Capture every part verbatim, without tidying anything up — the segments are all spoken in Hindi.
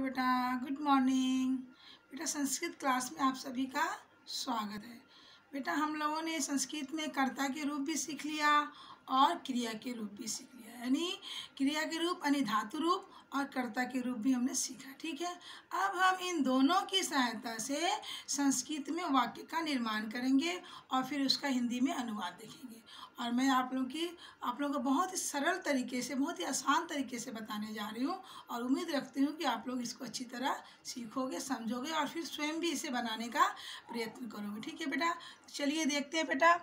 बेटा, गुड मॉर्निंग। बेटा संस्कृत क्लास में आप सभी का स्वागत है। बेटा हम लोगों ने संस्कृत में कर्ता के रूप भी सीख लिया और क्रिया के रूप भी सीख लिया, यानी क्रिया के रूप यानी धातु रूप और कर्ता के रूप भी हमने सीखा। ठीक है, अब हम इन दोनों की सहायता से संस्कृत में वाक्य का निर्माण करेंगे और फिर उसका हिंदी में अनुवाद देखेंगे। और मैं आप लोगों की आप लोगों को बहुत ही सरल तरीके से, बहुत ही आसान तरीके से बताने जा रही हूँ और उम्मीद रखती हूँ कि आप लोग इसको अच्छी तरह सीखोगे, समझोगे और फिर स्वयं भी इसे बनाने का प्रयत्न करोगे। ठीक है बेटा, चलिए देखते हैं बेटा।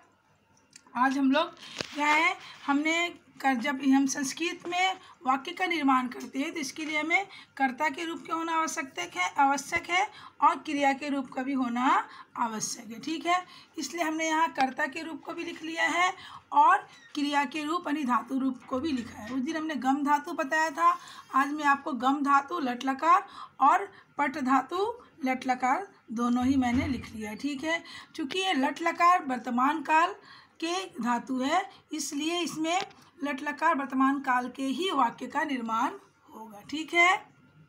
आज हम लोग क्या है, हमने कर जब हम संस्कृत में वाक्य का निर्माण करते हैं तो इसके लिए हमें कर्ता के रूप का होना आवश्यक है आवश्यक है और क्रिया के रूप का भी होना आवश्यक है। ठीक है, इसलिए हमने यहाँ कर्ता के रूप को भी लिख लिया है और क्रिया के रूप यानी धातु रूप को भी लिखा है। उस दिन हमने गम धातु बताया था, आज मैं आपको गम धातु लट लकार और पट धातु लट लकार दोनों ही मैंने लिख लिया है। ठीक है, चूँकि ये लट लकार वर्तमान काल के धातु है, इसलिए इसमें लट लकार वर्तमान काल के ही वाक्य का निर्माण होगा। ठीक है,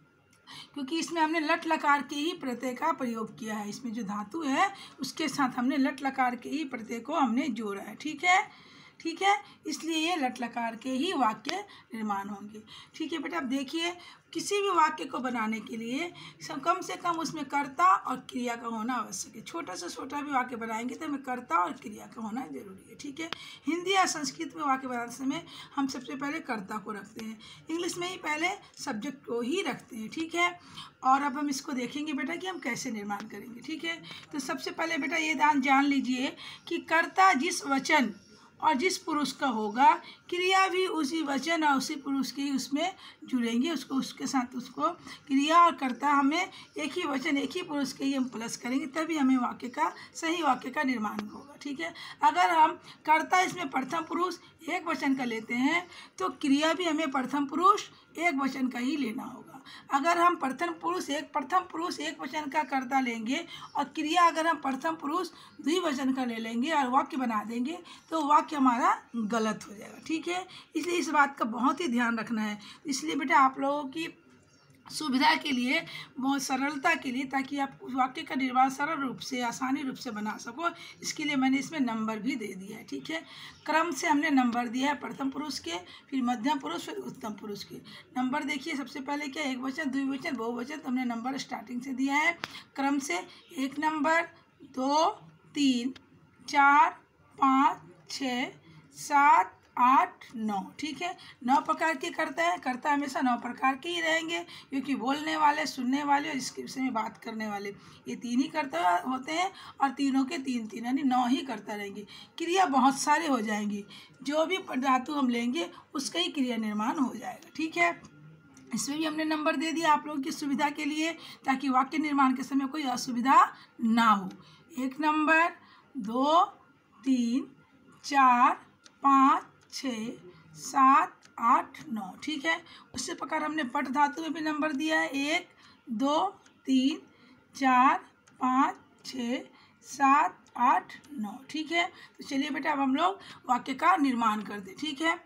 क्योंकि इसमें हमने लट लकार के ही प्रत्यय का प्रयोग किया है। इसमें जो धातु है उसके साथ हमने लट लकार के ही प्रत्यय को हमने जोड़ा है। ठीक है ठीक है इसलिए ये लट लकार के ही वाक्य निर्माण होंगे। ठीक है बेटा, अब देखिए किसी भी वाक्य को बनाने के लिए कम से कम उसमें कर्ता और क्रिया का होना आवश्यक है। छोटा से छोटा भी वाक्य बनाएंगे तो हमें कर्ता और क्रिया का होना जरूरी है। ठीक है, हिंदी या संस्कृत में वाक्य बनाते समय हम सबसे पहले कर्ता को रखते हैं, इंग्लिश में ही पहले सब्जेक्ट को ही रखते हैं। ठीक है, और अब हम इसको देखेंगे बेटा कि हम कैसे निर्माण करेंगे। ठीक है, तो सबसे पहले बेटा ये दान जान लीजिए कि कर्ता जिस वचन और जिस पुरुष का होगा, क्रिया भी उसी वचन और उसी पुरुष के ही उसमें जुड़ेंगे। उसको उसके साथ उसको क्रिया और कर्ता हमें एक ही वचन एक ही पुरुष के ही हम प्लस करेंगे, तभी हमें वाक्य का सही वाक्य का निर्माण होगा। ठीक है, अगर हम कर्ता इसमें प्रथम पुरुष एक वचन का लेते हैं तो क्रिया भी हमें प्रथम पुरुष एक वचन का ही लेना होगा। अगर हम प्रथम पुरुष एक प्रथम पुरुष एक वचन का कर्ता लेंगे और क्रिया अगर हम प्रथम पुरुष द्विवचन का ले लेंगे और वाक्य बना देंगे तो वाक्य हमारा गलत हो जाएगा। ठीक है, इसलिए इस बात का बहुत ही ध्यान रखना है। इसलिए बेटा आप लोगों की सुविधा के लिए, बहुत सरलता के लिए, ताकि आप वाक्य का निर्माण सरल रूप से आसानी रूप से बना सको, इसके लिए मैंने इसमें नंबर भी दे दिया है। ठीक है, क्रम से हमने नंबर दिया है, प्रथम पुरुष के, फिर मध्यम पुरुष, फिर उत्तम पुरुष के नंबर। देखिए सबसे पहले क्या, एक वचन द्विवचन बहुवचन, तो हमने नंबर स्टार्टिंग से दिया है क्रम से। एक नंबर, दो, तीन, चार, पाँच, छः, सात, आठ, नौ। ठीक है, नौ प्रकार के कर्ता है। कर्ता हमेशा नौ प्रकार के ही रहेंगे, क्योंकि बोलने वाले, सुनने वाले और इसके विषय में बात करने वाले, ये तीन ही कर्ता होते हैं और तीनों के तीन तीन यानी नौ ही कर्ता रहेंगे। क्रिया बहुत सारे हो जाएंगी, जो भी धातु हम लेंगे उसका ही क्रिया निर्माण हो जाएगा। ठीक है, इसमें भी हमने नंबर दे दिया आप लोगों की सुविधा के लिए, ताकि वाक्य निर्माण के समय कोई असुविधा ना हो। एक नंबर, दो, तीन, चार, पाँच, छः, सात, आठ, नौ। ठीक है, उसी प्रकार हमने पट धातु में भी नंबर दिया है, एक, दो, तीन, चार, पाँच, छः, सात, आठ, नौ। ठीक है, तो चलिए बेटा अब हम लोग वाक्य का निर्माण कर दें। ठीक है,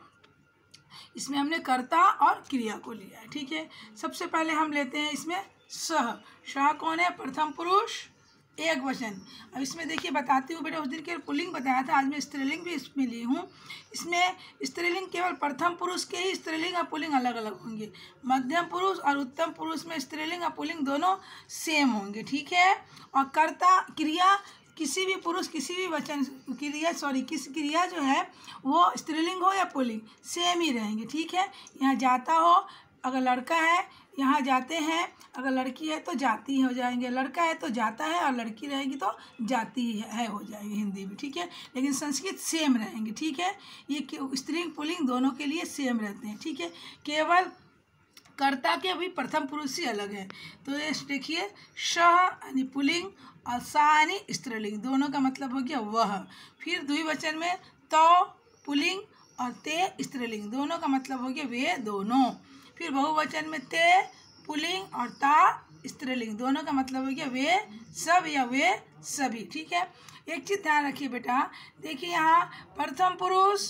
इसमें हमने कर्ता और क्रिया को लिया है। ठीक है, सबसे पहले हम लेते हैं इसमें सह। सह कौन है, प्रथम पुरुष एक वचन। अब इसमें देखिए बताती हूँ बेटा, उस दिन के पुल्लिंग बताया था, आज मैं स्त्रीलिंग भी इसमें ली हूँ। इसमें स्त्रीलिंग केवल प्रथम पुरुष के ही स्त्रीलिंग और पुल्लिंग अलग अलग होंगे। मध्यम पुरुष और उत्तम पुरुष में स्त्रीलिंग और पुल्लिंग दोनों सेम होंगे। ठीक है, और कर्ता क्रिया किसी भी पुरुष किसी भी वचन क्रिया सॉरी किस क्रिया जो है वो स्त्रीलिंग हो या पुल्लिंग सेम ही रहेंगे। ठीक है, यहाँ जाता हो अगर लड़का है, यहाँ जाते हैं अगर लड़की है तो जाती हो जाएंगे, लड़का है तो जाता है और लड़की रहेगी तो जाती है हो जाएगी हिंदी में। ठीक है, लेकिन संस्कृत सेम रहेंगे। ठीक है, ये स्त्रीलिंग पुल्लिंग दोनों के लिए सेम रहते हैं। ठीक है, केवल कर्ता के अभी प्रथम पुरुष ही अलग है। तो ये देखिए, सह यानी पुल्लिंग और सा यानी स्त्रीलिंग, दोनों का मतलब हो गया वह। फिर द्विवचन में तो पुल्लिंग और ते स्त्रीलिंग, दोनों का मतलब हो गया वे दोनों। फिर बहुवचन में ते पुल्लिंग और ता स्त्रीलिंग, दोनों का मतलब हो गया वे सब या वे सभी। ठीक है, एक चीज़ ध्यान रखिए बेटा, देखिए यहाँ प्रथम पुरुष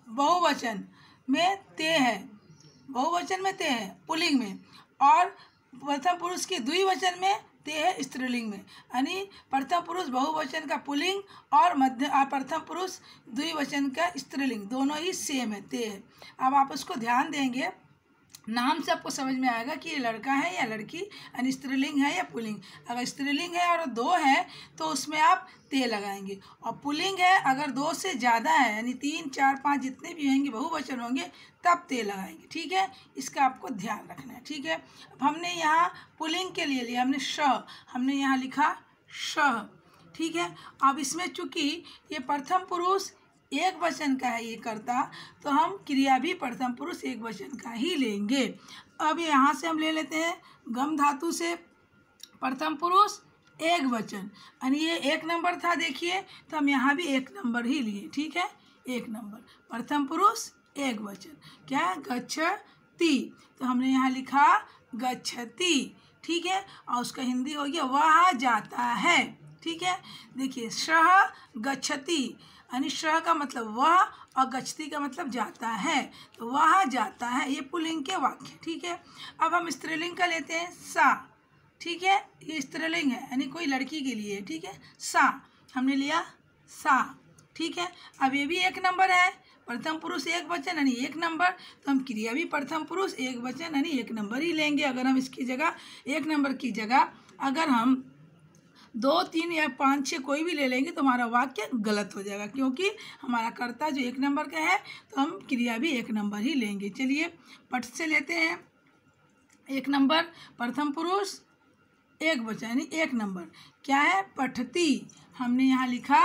बहुवचन में ते है, बहुवचन में ते है पुल्लिंग में, और प्रथम पुरुष के द्विवचन में, ते है स्त्रीलिंग में, यानी प्रथम पुरुष बहुवचन का पुल्लिंग और मध्य और प्रथम पुरुष द्विवचन का स्त्रीलिंग दोनों ही सेम है, ते है। अब आप उसको ध्यान देंगे, नाम से आपको समझ में आएगा कि ये लड़का है या लड़की, यानी स्त्रीलिंग है या पुल्लिंग। अगर स्त्रीलिंग है और दो है तो उसमें आप ते लगाएंगे, और पुल्लिंग है अगर दो से ज़्यादा है, यानी तीन चार पाँच जितने भी होंगे बहुवचन होंगे तब ते लगाएंगे, ठीक है। इसका आपको ध्यान रखना है, ठीक है। अब हमने यहाँ पुल्लिंग के लिए लिया, हमने श, हमने यहाँ लिखा श, ठीक है। अब इसमें चूँकि ये प्रथम पुरुष एक वचन का है ये कर्ता, तो हम क्रिया भी प्रथम पुरुष एक वचन का ही लेंगे। अब यहाँ से हम ले लेते हैं गम धातु से प्रथम पुरुष एक वचन, यानी ये एक नंबर था, देखिए, तो हम यहाँ भी एक नंबर ही लिए, ठीक है। एक नंबर प्रथम पुरुष एक वचन, क्या है, गच्छति, तो हमने यहाँ लिखा गच्छति, ठीक है। और उसका हिंदी हो गया वह जाता है, ठीक है। देखिए सह गच्छति, यानी श का मतलब वह और गच्छति का मतलब जाता है, तो वह जाता है, ये पुल्लिंग के वाक्य, ठीक है। अब हम स्त्रीलिंग का लेते हैं सा, ठीक है, ये स्त्रीलिंग है यानी कोई लड़की के लिए, ठीक है। सा हमने लिया सा, ठीक है। अब ये भी एक नंबर है, प्रथम पुरुष एक वचन यानी एक नंबर, तो हम क्रिया भी प्रथम पुरुष एक वचन यानी एक नंबर ही लेंगे। अगर हम इसकी जगह एक नंबर की जगह अगर हम दो तीन या पाँच छः कोई भी ले लेंगे तो हमारा वाक्य गलत हो जाएगा, क्योंकि हमारा कर्ता जो एक नंबर का है तो हम क्रिया भी एक नंबर ही लेंगे। चलिए पठ से लेते हैं, एक नंबर प्रथम पुरुष एक वचन यानी एक नंबर, क्या है, पठती, हमने यहाँ लिखा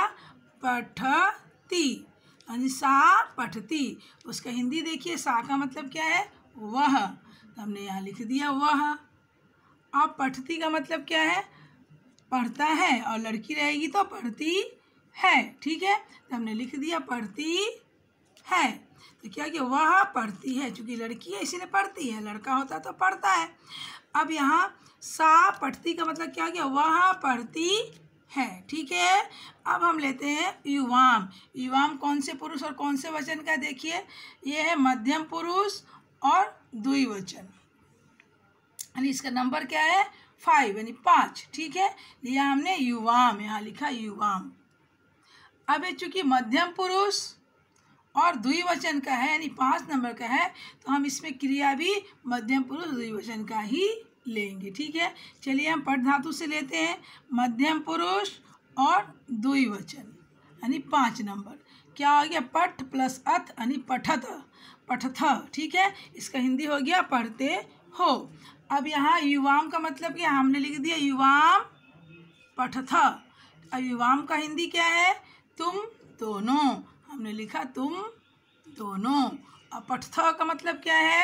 पठती, यानी सा पठती। उसका हिंदी देखिए, सा का मतलब क्या है, वह, तो हमने यहाँ लिख दिया वह। अब पठती का मतलब क्या है, पढ़ता है, और लड़की रहेगी तो पढ़ती है, ठीक है, तो हमने लिख दिया पढ़ती है। तो क्या कि वह पढ़ती है, चूँकि लड़की है इसीलिए पढ़ती है, लड़का होता तो पढ़ता है। अब यहाँ सा पढ़ती का मतलब क्या गया, वह पढ़ती है, ठीक है। अब हम लेते हैं युवाम। युवाम कौन से पुरुष और कौन से वचन का, देखिए ये है मध्यम पुरुष और द्विवचन, यानी इसका नंबर क्या है, फाइव यानी पाँच, ठीक है। लिया हमने युवाम, यहाँ लिखा युवाम। अब ये चूँकि मध्यम पुरुष और द्विवचन का है यानी पाँच नंबर का है, तो हम इसमें क्रिया भी मध्यम पुरुष द्विवचन का ही लेंगे, ठीक है। चलिए हम पठ धातु से लेते हैं, मध्यम पुरुष और द्विवचन यानी पाँच नंबर, क्या हो गया, पठ प्लस अथ यानी पठत, पठथ, ठीक है। इसका हिंदी हो गया पढ़ते हो। अब यहाँ युवाम का मतलब क्या, हमने लिख दिया युवाम पठथ। अब युवाम का हिंदी क्या है, तुम दोनों, हमने लिखा तुम दोनों। अब पठथ का मतलब क्या है,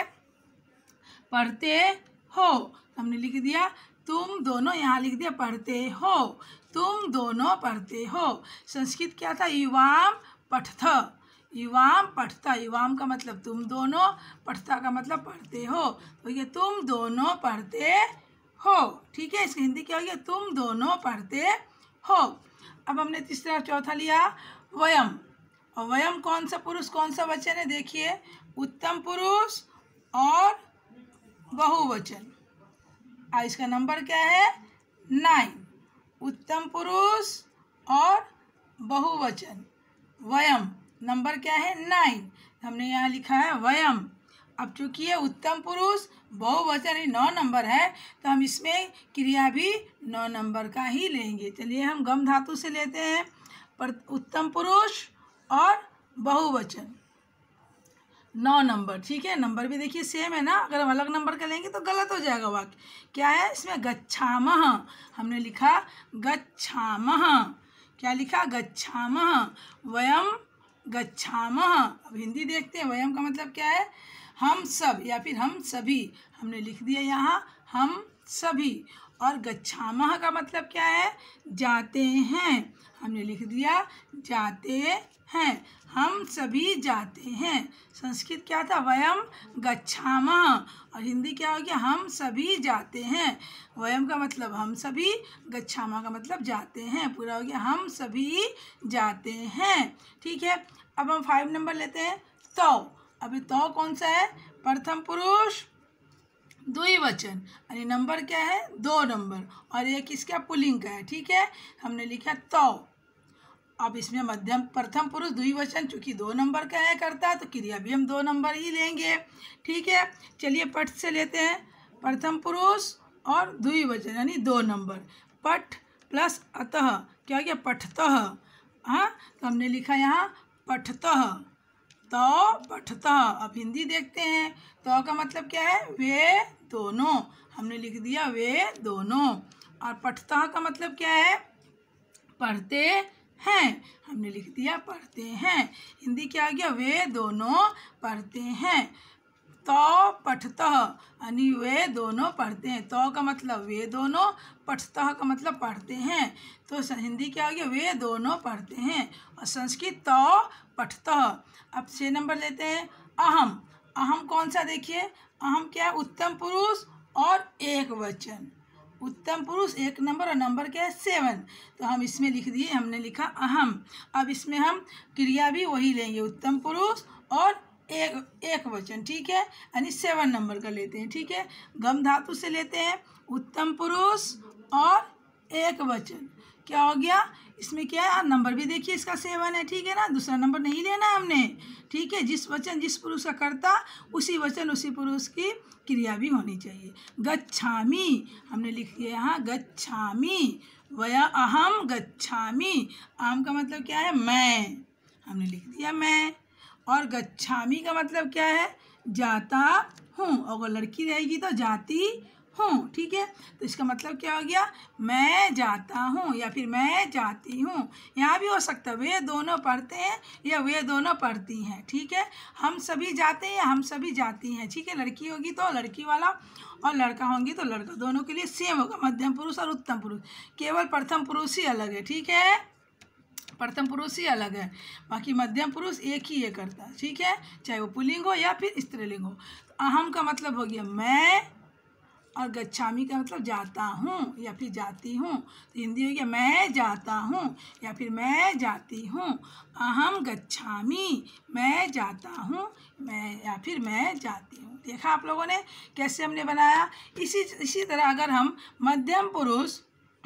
पढ़ते हो, हमने लिख दिया तुम दोनों, यहाँ लिख दिया पढ़ते हो, तुम दोनों पढ़ते हो। संस्कृत क्या था, युवाम पठथ, युवाम पढ़ता, युवाम का मतलब तुम दोनों, पढ़ता का मतलब पढ़ते हो, तो ये तुम दोनों पढ़ते हो, ठीक है। इसकी हिंदी क्या हो गया, तुम दोनों पढ़ते हो। अब हमने तीसरा चौथा लिया वयम, और वयम कौन सा पुरुष कौन सा वचन है, देखिए उत्तम पुरुष और बहुवचन। और इसका नंबर क्या है, नाइन, उत्तम पुरुष और बहुवचन, वयम नंबर क्या है, नाइन, हमने यहाँ लिखा है वयम। अब चूंकि ये उत्तम पुरुष बहुवचन ही नौ नंबर है, तो हम इसमें क्रिया भी नौ नंबर का ही लेंगे। चलिए हम गम धातु से लेते हैं, पर उत्तम पुरुष और बहुवचन नौ नंबर, ठीक है। नंबर भी देखिए सेम है ना, अगर हम अलग नंबर का लेंगे तो गलत हो जाएगा वाक्य। क्या है इसमें, गच्छामः, हमने लिखा गच्छामः, क्या लिखा, गच्छामः, वयम गच्छामः। अब हिंदी देखते हैं, वयम का मतलब क्या है, हम सब या फिर हम सभी, हमने लिख दिया यहाँ हम सभी। और गच्छामः का मतलब क्या है, जाते हैं, हमने लिख दिया जाते हैं, हम सभी जाते हैं। संस्कृत क्या था, वयम गच्छामः, और हिंदी क्या हो गया, हम सभी जाते हैं। वयम का मतलब हम सभी, गच्छामः का मतलब जाते हैं, पूरा हो गया हम सभी जाते हैं, ठीक है। अब हम फाइव नंबर लेते हैं, तो। अब ये तो कौन सा है, प्रथम पुरुष द्विवचन यानी नंबर क्या है, दो नंबर, और एक इसका पुल्लिंग का है। ठीक है, हमने लिखा तो। अब इसमें मध्यम प्रथम पुरुष द्विवचन चूंकि दो नंबर का है करता, तो क्रिया भी हम दो नंबर ही लेंगे। ठीक है, चलिए पठ से लेते हैं। प्रथम पुरुष और द्विवचन यानी दो नंबर, पठ प्लस अतः क्या हो गया, पठतः। हाँ, तो हमने लिखा यहाँ पठतः, तो पठतः। अब हिंदी देखते हैं, तो का मतलब क्या है, वे दोनों, हमने लिख दिया वे दोनों। और पठतः का मतलब क्या है, पढ़ते हैं, हमने लिख दिया पढ़ते हैं। हिंदी क्या आ गया, वे दोनों पढ़ते हैं। तो पठतः यानी वे दोनों पढ़ते हैं, तो का मतलब वे दोनों, पठतः का मतलब पढ़ते हैं। तो हिंदी क्या हो गया, वे दोनों पढ़ते हैं। और संस्कृत तो पठतः। अब छः नंबर लेते हैं, अहम। अहम कौन सा, देखिए अहम क्या है, उत्तम पुरुष और एक वचन। उत्तम पुरुष एक नंबर और नंबर क्या है, सेवन। तो हम इसमें लिख दिए, हमने लिखा अहम। अब इसमें हम क्रिया भी वही लेंगे, उत्तम पुरुष और एक एक वचन। ठीक है, यानी सेवन नंबर का लेते हैं। ठीक है, गम धातु से लेते हैं, उत्तम पुरुष और एक वचन। क्या हो गया, इसमें क्या है, नंबर भी देखिए इसका सेवन है। ठीक है ना, दूसरा नंबर नहीं लेना हमने। ठीक है, जिस वचन जिस पुरुष का कर्ता, उसी वचन उसी पुरुष की क्रिया भी होनी चाहिए। गच्छामि हमने लिख दिया यहाँ गच्छामि, वया अहम गच्छामि। अहम का मतलब क्या है, मैं, हमने लिख दिया मैं। और गच्छामि का मतलब क्या है, जाता हूँ। अगर लड़की रहेगी तो जाती हूँ। ठीक है, तो इसका मतलब क्या हो गया, मैं जाता हूँ या फिर मैं जाती हूँ। यहाँ भी हो सकता है वे दोनों पढ़ते हैं या वे दोनों पढ़ती हैं। ठीक है, हम सभी जाते हैं या हम सभी जाती हैं। ठीक है, लड़की होगी तो लड़की वाला और लड़का होंगी तो लड़का, दोनों के लिए सेम होगा, मध्यम पुरुष और उत्तम पुरुष। केवल प्रथम पुरुष ही अलग है। ठीक है, प्रथम पुरुष ही अलग है, बाकी मध्यम पुरुष एक ही ये करता है। ठीक है, चाहे वो पुल्लिंग हो या फिर स्त्रीलिंग हो। तो अहम का मतलब हो गया मैं, और गच्छामि का मतलब जाता हूँ या फिर जाती हूँ। तो हिंदी हो गया मैं जाता हूँ या फिर मैं जाती हूँ। अहम गच्छामि, मैं जाता हूँ, मैं या फिर मैं जाती हूँ। देखा आप लोगों ने कैसे हमने बनाया। इसी इसी तरह अगर हम मध्यम पुरुष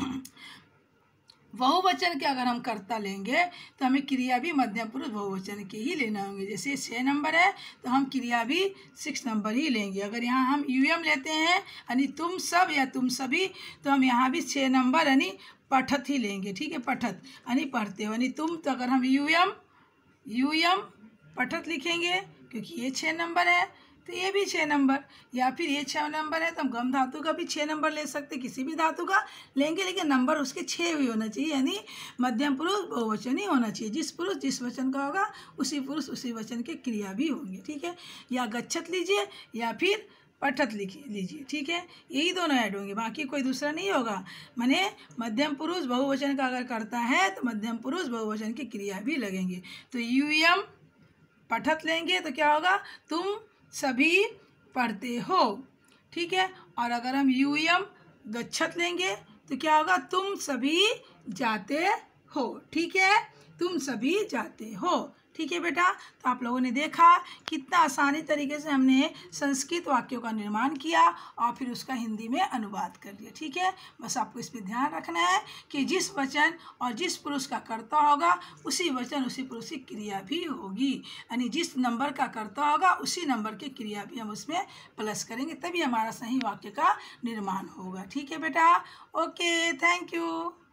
बहुवचन के अगर हम कर्ता लेंगे तो हमें क्रिया भी मध्यम पुरुष बहुवचन के ही लेना होंगे। जैसे छः नंबर है तो हम क्रिया भी सिक्स नंबर ही लेंगे। अगर यहाँ हम यूएम लेते हैं यानी तुम सब या तुम सभी, तो हम यहाँ भी छः नंबर यानी पठत ही लेंगे। ठीक है, पठत यानी पढ़ते हो, यानी तुम, तो अगर हम यूएम यूएम पठत लिखेंगे क्योंकि ये छः नंबर है, तो ये भी छः नंबर, या फिर ये छः नंबर है तो हम गम धातु का भी छः नंबर ले सकते, किसी भी धातु का लेंगे, लेकिन नंबर उसके छः ही होना चाहिए, यानी मध्यम पुरुष बहुवचन ही होना चाहिए। जिस पुरुष जिस वचन का होगा उसी पुरुष उसी वचन के क्रिया भी होंगे। ठीक है, या गच्छत लीजिए या फिर पठत लिखिए लीजिए। ठीक है, यही दोनों ऐड होंगे, बाकी कोई दूसरा नहीं होगा। माने मध्यम पुरुष बहुवचन का अगर करता है तो मध्यम पुरुष बहुवचन की क्रिया भी लगेंगे। तो यूएम पठत लेंगे तो क्या होगा, तुम सभी पढ़ते हो। ठीक है, और अगर हम यूएम गच्छत लेंगे तो क्या होगा, तुम सभी जाते हो। ठीक है, तुम सभी जाते हो। ठीक है बेटा, तो आप लोगों ने देखा कितना आसानी तरीके से हमने संस्कृत वाक्यों का निर्माण किया और फिर उसका हिंदी में अनुवाद कर लिया। ठीक है, बस आपको इस पर ध्यान रखना है कि जिस वचन और जिस पुरुष का कर्ता होगा उसी वचन उसी पुरुष की क्रिया भी होगी, यानी जिस नंबर का कर्ता होगा उसी नंबर की क्रिया भी हम उसमें प्लस करेंगे, तभी हमारा सही वाक्य का निर्माण होगा। ठीक है बेटा, ओके, थैंक यू।